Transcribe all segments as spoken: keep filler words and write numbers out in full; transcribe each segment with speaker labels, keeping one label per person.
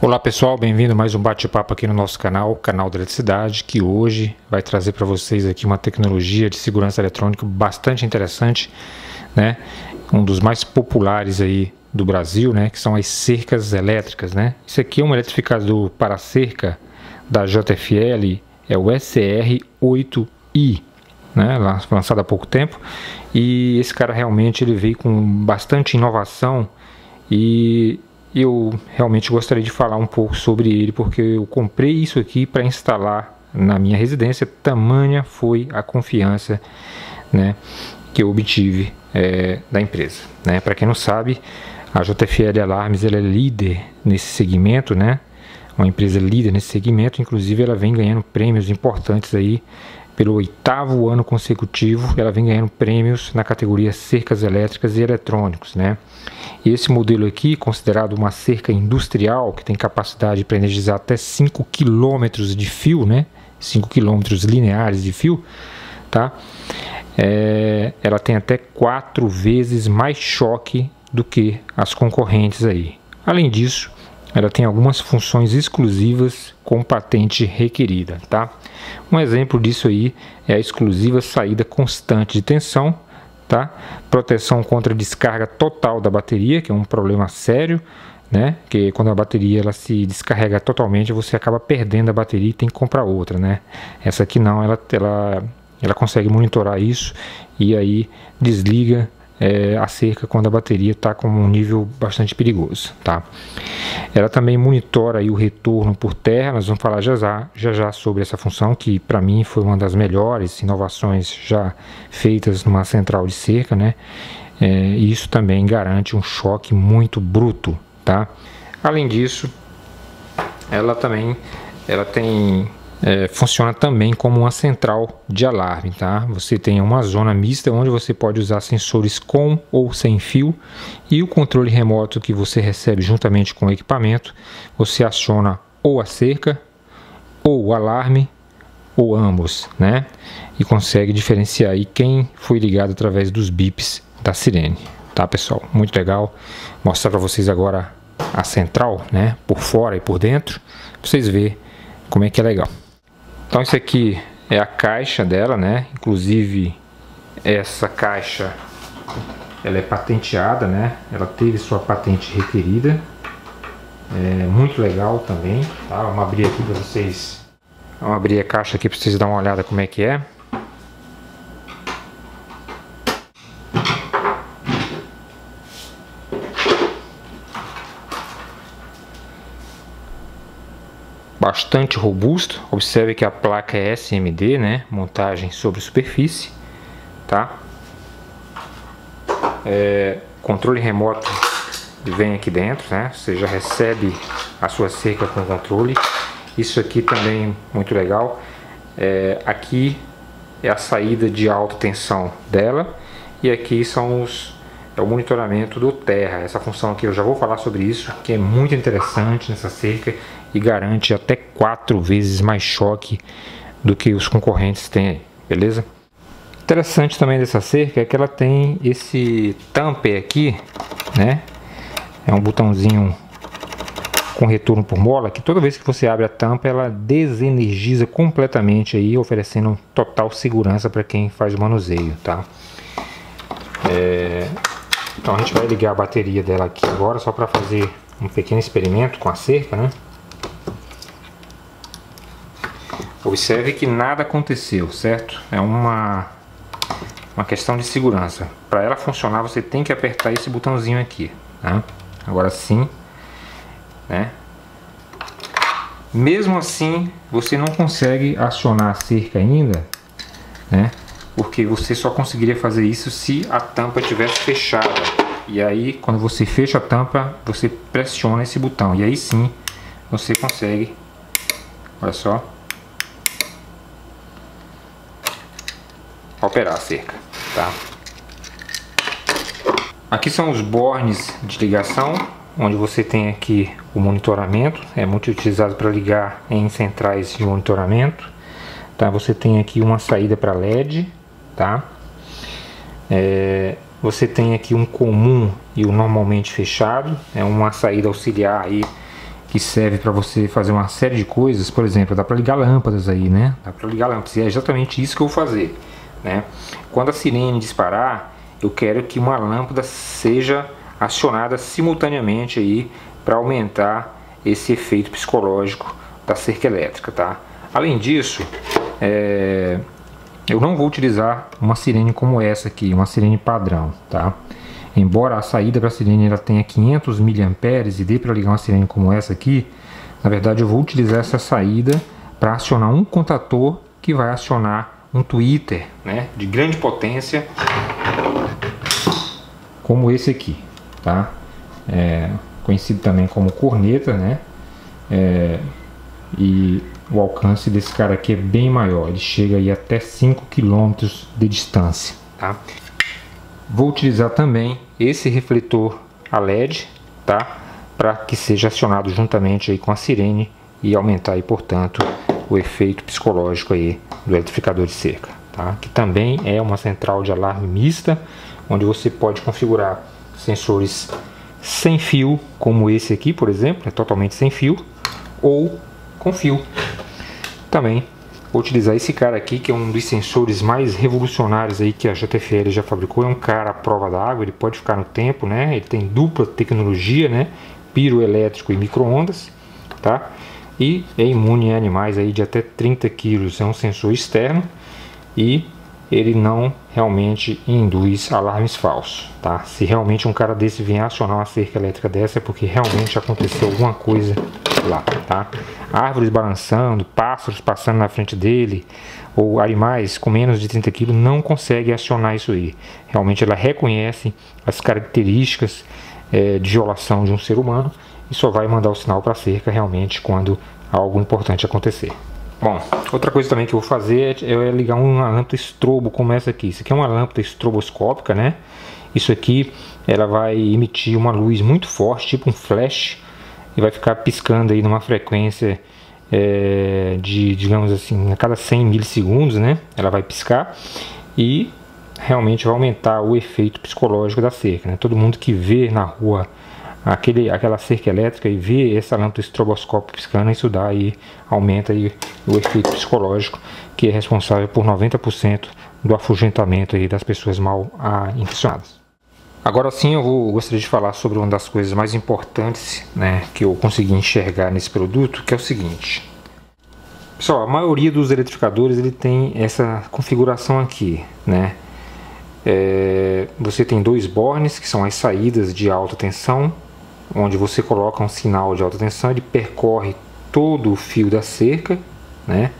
Speaker 1: Olá pessoal, bem-vindo a mais um bate-papo aqui no nosso canal, canal da Eletricidade, que hoje vai trazer para vocês aqui uma tecnologia de segurança eletrônica bastante interessante, né? Um dos mais populares aí do Brasil, né? Que são as cercas elétricas, né? Isso aqui é um eletrificador para cerca da J F L, é o S R oito i, né? Lançado há pouco tempo, e esse cara realmente ele veio com bastante inovação e eu realmente gostaria de falar um pouco sobre ele, porque eu comprei isso aqui para instalar na minha residência. Tamanha foi a confiança, né, que eu obtive é, da empresa, né? Para quem não sabe, a J F L Alarmes ela é líder nesse segmento, né? Uma empresa líder nesse segmento, inclusive ela vem ganhando prêmios importantes aí. Pelo oitavo ano consecutivo, ela vem ganhando prêmios na categoria cercas elétricas e eletrônicos, né? E esse modelo aqui, considerado uma cerca industrial, que tem capacidade para energizar até cinco quilômetros de fio, né? cinco quilômetros lineares de fio, tá? É, ela tem até quatro vezes mais choque do que as concorrentes aí. Além disso, ela tem algumas funções exclusivas com patente requerida, tá? Um exemplo disso aí é a exclusiva saída constante de tensão, tá? Proteção contra descarga total da bateria, que é um problema sério, né? Que quando a bateria ela se descarrega totalmente, você acaba perdendo a bateria e tem que comprar outra, né? Essa aqui não, ela, ela, ela consegue monitorar isso e aí desliga É, a cerca quando a bateria está com um nível bastante perigoso, tá? Ela também monitora aí o retorno por terra. Nós vamos falar já já, já, já sobre essa função, que para mim foi uma das melhores inovações já feitas numa central de cerca, né? É, e isso também garante um choque muito bruto, tá? Além disso, ela também ela tem É, funciona também como uma central de alarme, tá? Você tem uma zona mista onde você pode usar sensores com ou sem fio, e o controle remoto que você recebe juntamente com o equipamento, você aciona ou a cerca ou o alarme ou ambos, né? E consegue diferenciar aí quem foi ligado através dos bips da sirene, tá, pessoal? Muito legal. Mostrar para vocês agora a central, né? Por fora e por dentro, para vocês verem como é que é legal. Então isso aqui é a caixa dela, né? Inclusive essa caixa ela é patenteada, né? Ela teve sua patente requerida. É muito legal também, tá? Vamos abrir aqui para vocês. Vamos abrir a caixa aqui para vocês darem uma olhada como é que é. Bastante robusto. Observe que a placa é S M D, né? Montagem sobre superfície, tá? É, controle remoto vem aqui dentro, né? Você já recebe a sua cerca com controle. Isso aqui também muito legal. É, aqui é a saída de alta tensão dela, e aqui são os é o monitoramento do terra. Essa função aqui eu já vou falar sobre isso, que é muito interessante nessa cerca e garante até quatro vezes mais choque do que os concorrentes têm aí, beleza? Interessante também dessa cerca é que ela tem esse tamper aqui, né? É um botãozinho com retorno por mola, que toda vez que você abre a tampa ela desenergiza completamente aí, oferecendo total segurança para quem faz o manuseio, tá? É... Então a gente vai ligar a bateria dela aqui agora, só para fazer um pequeno experimento com a cerca, né? Observe que nada aconteceu, certo? É uma, uma questão de segurança. Para ela funcionar, você tem que apertar esse botãozinho aqui, tá? Agora sim, né? Mesmo assim, você não consegue acionar a cerca ainda, né? Porque você só conseguiria fazer isso se a tampa estivesse fechada. E aí, quando você fecha a tampa, você pressiona esse botão. E aí sim, você consegue, olha só, operar a cerca, tá? Aqui são os bornes de ligação, onde você tem aqui o monitoramento. É muito utilizado para ligar em centrais de monitoramento, tá? Você tem aqui uma saída para L E D, tá? É, você tem aqui um comum e o normalmente fechado, é uma saída auxiliar aí que serve para você fazer uma série de coisas. Por exemplo, dá para ligar lâmpadas aí, né? Dá para ligar lâmpadas, e é exatamente isso que eu vou fazer, né? Quando a sirene disparar, eu quero que uma lâmpada seja acionada simultaneamente aí para aumentar esse efeito psicológico da cerca elétrica, tá? Além disso, é... eu não vou utilizar uma sirene como essa aqui, uma sirene padrão, tá? Embora a saída para a sirene ela tenha quinhentos miliamperes e dê para ligar uma sirene como essa aqui, na verdade eu vou utilizar essa saída para acionar um contator que vai acionar um tweeter, né, de grande potência, como esse aqui, tá? É, conhecido também como corneta, né? É, e o alcance desse cara aqui é bem maior, ele chega aí até cinco quilômetros de distância, tá? Vou utilizar também esse refletor a L E D, tá? Para que seja acionado juntamente aí com a sirene e aumentar aí, portanto, o efeito psicológico aí do eletrificador de cerca, tá? Que também é uma central de alarme mista, onde você pode configurar sensores sem fio, como esse aqui, por exemplo, é totalmente sem fio, ou com fio. Também vou utilizar esse cara aqui, que é um dos sensores mais revolucionários aí que a J T F L já fabricou. É um cara à prova d'água, ele pode ficar no tempo, né? Ele tem dupla tecnologia, né? Piroelétrico e micro-ondas, tá? E é imune a animais aí de até trinta quilos. É um sensor externo e ele não realmente induz alarmes falsos, tá? Se realmente um cara desse vier acionar uma cerca elétrica dessa, é porque realmente aconteceu alguma coisa lá, tá? Árvores balançando, pássaros passando na frente dele, ou animais com menos de trinta quilos não conseguem acionar isso aí. Realmente ela reconhece as características é, de violação de um ser humano e só vai mandar o sinal para a cerca realmente quando algo importante acontecer. Bom, outra coisa também que eu vou fazer é ligar uma lâmpada estrobo como essa aqui. Isso aqui é uma lâmpada estroboscópica, né? Isso aqui ela vai emitir uma luz muito forte, tipo um flash, e vai ficar piscando aí numa frequência é, de, digamos assim, a cada cem milissegundos, né? Ela vai piscar e realmente vai aumentar o efeito psicológico da cerca, né? Todo mundo que vê na rua aquele, aquela cerca elétrica e vê essa lâmpada estroboscópica piscando, isso dá aí, aumenta aí o efeito psicológico, que é responsável por noventa por cento do afugentamento aí das pessoas mal ah, intencionadas. Agora sim eu vou, gostaria de falar sobre uma das coisas mais importantes, né, que eu consegui enxergar nesse produto, que é o seguinte. Pessoal, a maioria dos eletrificadores ele tem essa configuração aqui, né? É, você tem dois bornes, que são as saídas de alta tensão, onde você coloca um sinal de alta tensão, ele percorre todo o fio da cerca, né,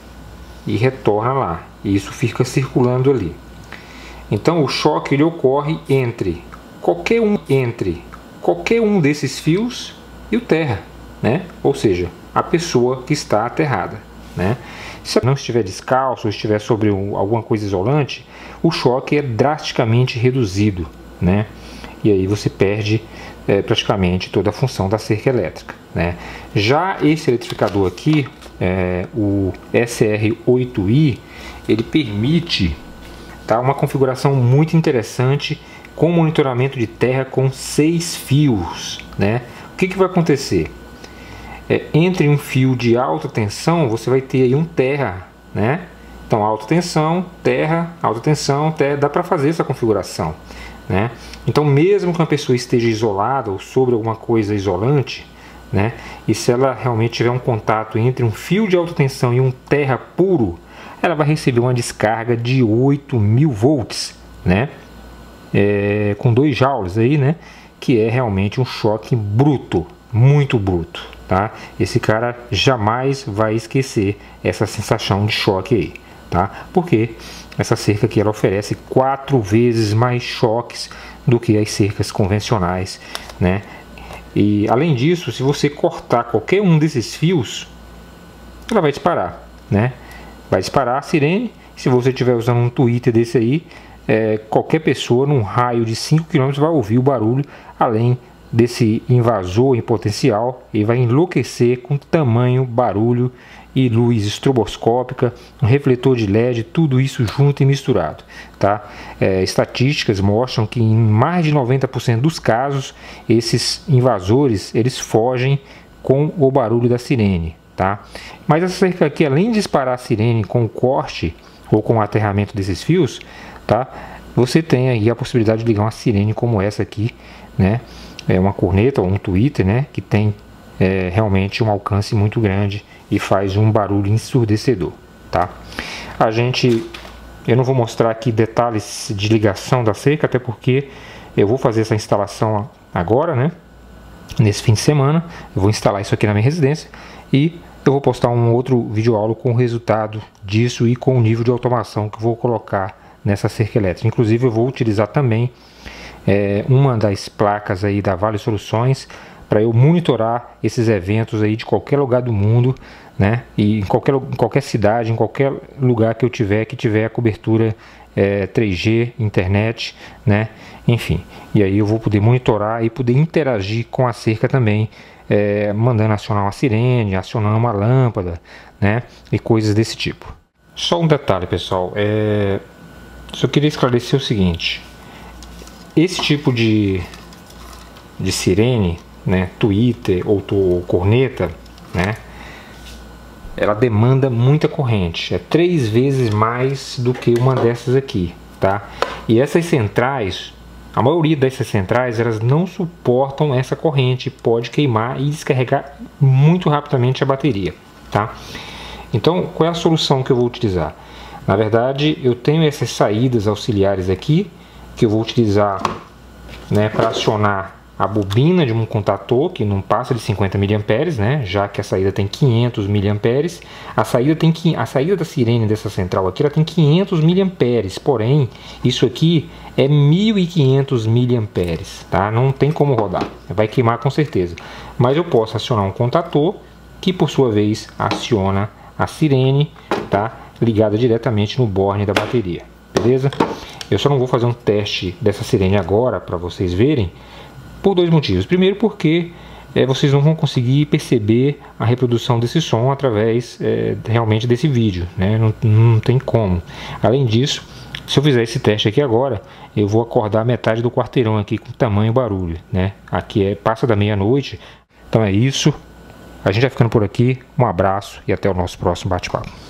Speaker 1: e retorna lá, e isso fica circulando ali. Então o choque ele ocorre entre qualquer um entre qualquer um desses fios e o terra, né? Ou seja, a pessoa que está aterrada, né? Se não estiver descalço ou estiver sobre um, alguma coisa isolante, o choque é drasticamente reduzido, né? E aí você perde é, praticamente toda a função da cerca elétrica, né? Já esse eletrificador aqui, é, o S R oito i, ele permite, tá, uma configuração muito interessante com monitoramento de terra com seis fios, né? O que, que vai acontecer? É, entre um fio de alta tensão, você vai ter aí um terra, né? Então, alta tensão, terra, alta tensão, terra, dá para fazer essa configuração, né? Então, mesmo que uma pessoa esteja isolada ou sobre alguma coisa isolante, né? E se ela realmente tiver um contato entre um fio de alta tensão e um terra puro, ela vai receber uma descarga de oito mil volts, né? É, com dois joules aí, né? Que é realmente um choque bruto, muito bruto, tá? Esse cara jamais vai esquecer essa sensação de choque aí, tá? Porque essa cerca aqui ela oferece quatro vezes mais choques do que as cercas convencionais, né? E além disso, se você cortar qualquer um desses fios, ela vai disparar, né? Vai disparar a sirene. Se você estiver usando um tweeter desse aí, é, qualquer pessoa num raio de cinco quilômetros vai ouvir o barulho, além desse invasor em potencial, e vai enlouquecer com tamanho, barulho e luz estroboscópica, um refletor de L E D, tudo isso junto e misturado, tá? É, estatísticas mostram que em mais de noventa por cento dos casos, esses invasores, eles fogem com o barulho da sirene, tá? Mas essa cerca aqui, além de disparar a sirene com o corte ou com o aterramento desses fios, tá? Você tem aí a possibilidade de ligar uma sirene como essa aqui, né? É uma corneta ou um tweeter, né? Que tem é, realmente um alcance muito grande e faz um barulho ensurdecedor, tá? A gente, eu não vou mostrar aqui detalhes de ligação da cerca, até porque eu vou fazer essa instalação agora, né? Nesse fim de semana, eu vou instalar isso aqui na minha residência e eu vou postar um outro vídeo aula com o resultado disso e com o nível de automação que eu vou colocar nessa cerca elétrica. Inclusive eu vou utilizar também é, uma das placas aí da Vale Soluções para eu monitorar esses eventos aí de qualquer lugar do mundo, né? E em qualquer, em qualquer cidade, em qualquer lugar que eu tiver, que tiver a cobertura é, três G, internet, né? Enfim, e aí eu vou poder monitorar e poder interagir com a cerca também, é, mandando acionar uma sirene, acionando uma lâmpada, né? E coisas desse tipo. Só um detalhe, pessoal, é... só queria esclarecer o seguinte: esse tipo de, de sirene, né, tweeter ou, ou corneta, né, ela demanda muita corrente, é três vezes mais do que uma dessas aqui, tá? E essas centrais, a maioria dessas centrais, elas não suportam essa corrente, pode queimar e descarregar muito rapidamente a bateria, tá? Então, qual é a solução que eu vou utilizar? Na verdade, eu tenho essas saídas auxiliares aqui, que eu vou utilizar, né, para acionar a bobina de um contator que não passa de cinquenta miliamperes, né, já que a saída tem quinhentos miliamperes. A saída tem que a saída da sirene dessa central aqui, ela tem quinhentos miliamperes, porém isso aqui é mil e quinhentos miliamperes, tá? Não tem como rodar, vai queimar com certeza. Mas eu posso acionar um contator que por sua vez aciona a sirene, tá? Ligada diretamente no borne da bateria, beleza? Eu só não vou fazer um teste dessa sirene agora para vocês verem, por dois motivos. Primeiro, porque é, vocês não vão conseguir perceber a reprodução desse som através é, realmente desse vídeo, né? Não, não tem como. Além disso, se eu fizer esse teste aqui agora, eu vou acordar metade do quarteirão aqui com tamanho barulho, né? Aqui é passa da meia-noite. Então é isso. A gente vai ficando por aqui. Um abraço e até o nosso próximo bate-papo.